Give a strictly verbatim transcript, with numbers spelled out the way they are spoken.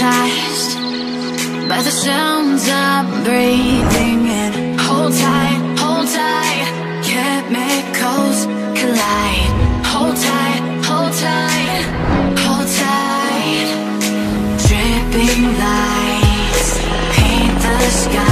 hypnotized by the sounds I'm breathing in. Hold tight, hold tight, chemicals collide. Hold tight, hold tight, hold tight. Dripping lights paint the sky.